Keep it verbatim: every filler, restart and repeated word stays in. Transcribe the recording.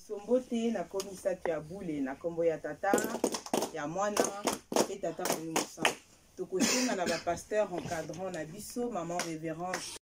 biso mbote na komi sato ya bule na kombo ya tata ya mwana et tata Molimo Santu. Tokosenga na ba pasteur encadrant na biso maman révérende